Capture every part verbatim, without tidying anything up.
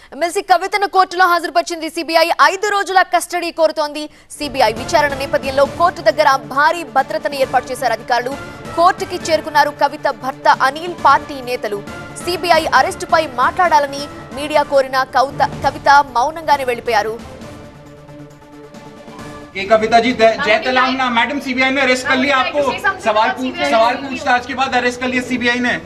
MLC కవితను కోర్టులో హాజరుపరిచింది CBI. ఐదు రోజుల కస్టడీ కోరుతోంది సిబిఐ. విచారణ నేపథ్యంలో కోర్టు దగ్గర భారీ భద్రతను ఏర్పాటు చేశారు అధికారులు. కోర్టుకి చేరుకున్నారు కవిత భర్త అనిల్, పార్టీ నేతలు. సిబిఐ అరెస్టుపై మాట్లాడాలని మీడియా కోరిన కవిత కవిత మౌనంగానే వెళ్లిపోయారు. कविता जी जय तेलंगाना मैडम, सीबीआई ने अरेस्ट कर लिया आपको। सवाल पूछ सवाल पूछताछ के बाद अरेस्ट कर लिया सीबीआई ने।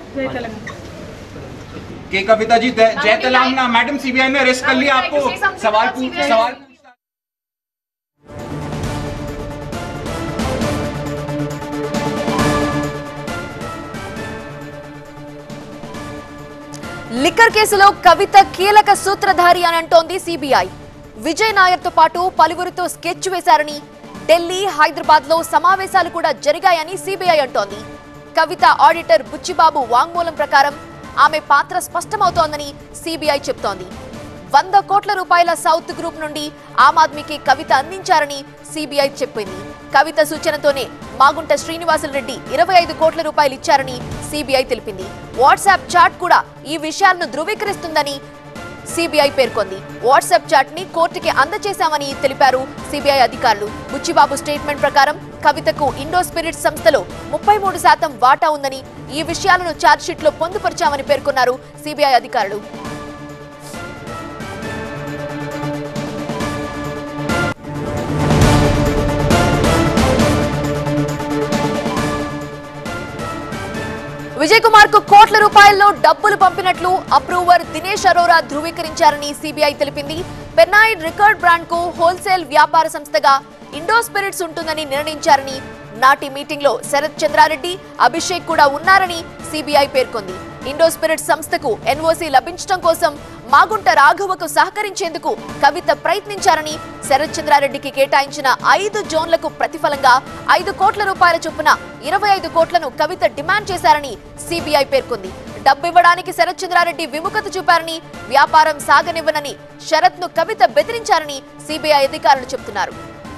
के कविता जी जय तेलंगाना मैडम, सीबीआई ने अरेस्ट कर लिया आपको। सवाल पूछ सवाल లిక్కర్ కేసులో కవిత కీలక సూత్రధారి అని అంటోంది సిబిఐ. విజయ్ నాయర్ తో పాటు పలువురితో స్కెచ్ వేశారని, ఢిల్లీ, హైదరాబాద్ లో సమావేశాలు కూడా జరిగాయని సిబిఐ అంటోంది. కవిత ఆడిటర్ బుచ్చిబాబు వాంగ్మూలం ప్రకారం ఆమె పాత్ర స్పష్టమవుతోందని సిబిఐ చెప్తోంది. వంద కోట్ల రూపాయల సౌత్ గ్రూప్ నుండి ఆమ్ ఆద్మీకి కవిత అందించారని సిబిఐ చెప్పింది. కవిత సూచనతోనే మాగుంట శ్రీనివాసులు రెడ్డి ఇరవై ఐదు కోట్ల రూపాయలు ఇచ్చారని సిబిఐ తెలిపింది. వాట్సాప్ చాట్ కూడా ఈ విషయాలను ధృవీకరిస్తుందని సిబిఐ పేర్కొంది. వాట్సాప్ చాట్ ని కోర్టుకి అందజేశామని తెలిపారు సిబిఐ అధికారులు. బుచ్చిబాబు స్టేట్మెంట్ ప్రకారం కవితకు ఇండో స్పిరిట్స్ సంస్థలో ముప్పై మూడు శాతం వాటా ఉందని, ఈ విషయాలను ఛార్జ్షీట్ లో పొందుపరిచామని పేర్కొన్నారు సిబిఐ అధికారులు. విజయ్ కుమార్ కు కోట్ల రూపాయల్లో డబ్బులు పంపినట్లు అప్రూవర్ దినేష్ అరోరా ధృవీకరించారని సిబిఐ తెలిపింది. పెన్నాయిడ్ రికార్డ్ బ్రాండ్ కు హోల్సేల్ వ్యాపార సంస్థగా ఇండో స్పిరిట్స్ ఉంటుందని నిర్ణయించారని, నాటి మీటింగ్ లో శరత్ చంద్రారెడ్డి, అభిషేక్ కూడా ఉన్నారని సిబిఐ పేర్కొంది. ఇండో స్పిరిట్స్ సంస్థకు ఎన్ఓసీ లభించడం కోసం మాగుంట రాఘవకు సహకరించేందుకు కవిత ప్రయత్నించారని, శరత్ చంద్రారెడ్డికి కేటాయించిన ఐదు జోన్లకు ప్రతిఫలంగా ఐదు కోట్ల రూపాయల చొప్పున ఇరవై ఐదు కోట్లను కవిత డిమాండ్ చేశారని సిబిఐ పేర్కొంది. డబ్బివ్వడానికి శరత్ చంద్రారెడ్డి విముఖత చూపారని, వ్యాపారం సాగనివ్వనని శరత్ ను కవిత బెదిరించారని సిబిఐ అధికారులు చెబుతున్నారు.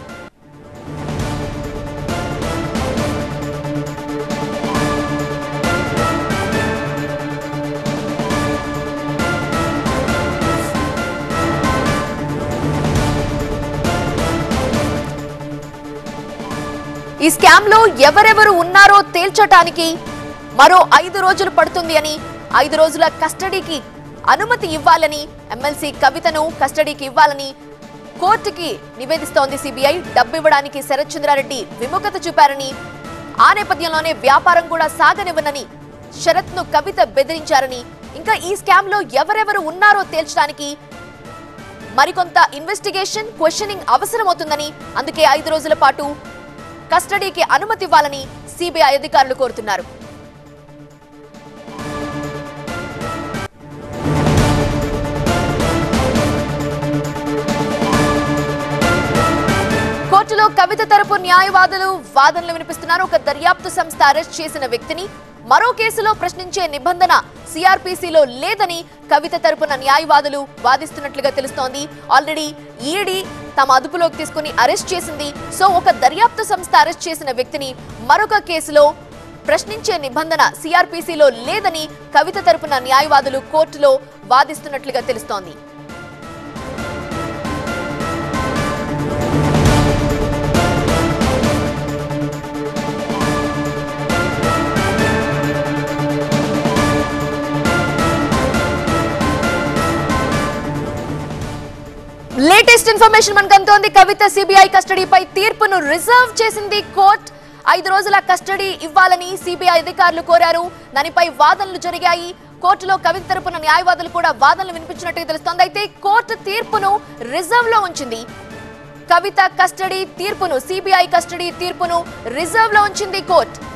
ఈ స్కామ్ లో ఎవరెవరు ఉన్నారో తేల్చడానికి మరో ఐదు రోజులు పడుతుంది అని, ఐదు రోజుల కస్టడీకి అనుమతి ఇవ్వాలని, ఎమ్మెల్సీ కవితను కస్టడీకి ఇవ్వాలని కోర్టుకి నివేదిస్తోంది సిబిఐ. డబ్బివ్వడానికి శరత్ చంద్రారెడ్డి విముఖత చూపారని, ఆ నేపథ్యంలోనే వ్యాపారం కూడా సాగనివ్వనని శరత్ ను కవిత బెదిరించారని, ఇంకా ఈ స్కామ్ లో ఎవరెవరు ఉన్నారో తేల్చడానికి మరికొంత ఇన్వెస్టిగేషన్, క్వశ్చనింగ్ అవసరమవుతుందని, అందుకే ఐదు రోజుల పాటు కస్టడీకి అనుమతి ఇవ్వాలని సిబిఐ అధికారులు కోరుతున్నారు. కోర్టులో కవిత తరపు న్యాయవాదులు వాదనలు వినిపిస్తున్నారు. ఒక దర్యాప్తు సంస్థ అరెస్ట్ చేసిన వ్యక్తిని మరో కేసులో ప్రశ్నించే నిబంధన సిఆర్పిసిలో లేదని కవిత తరపున న్యాయవాదులు వాదిస్తున్నట్లుగా తెలుస్తోంది. ఆల్రెడీ ఈడీ తమ అదుపులోకి తీసుకుని అరెస్ట్ చేసింది. సో ఒక దర్యాప్తు సంస్థ అరెస్ట్ చేసిన వ్యక్తిని మరొక కేసులో ప్రశ్నించే నిబంధన సిఆర్పిసిలో లేదని కవిత తరపున న్యాయవాదులు కోర్టులో వాదిస్తున్నట్లుగా తెలుస్తోంది. లేటెస్ట్ ఇన్ఫర్మేషన్ మనకు అందుతోంది. కవిత సిబిఐ కస్టడీపై తీర్పును రిజర్వ్ చేసింది కోర్టు. ఐదు రోజుల కస్టడీ ఇవ్వాలని సిబిఐ అధికారులు కోరారు. దానిపై వాదనలు జరిగాయి. కోర్టులో కవిత తరపున న్యాయవాదులు కూడా వాదనలు వినిపించినట్టుగా తెలుస్తోంది. అయితే కోర్టు తీర్పును రిజర్వ్ లో ఉంచింది. కవిత కస్టడీ తీర్పును, సిబిఐ కస్టడీ తీర్పును రిజర్వ్ లో ఉంచింది కోర్టు.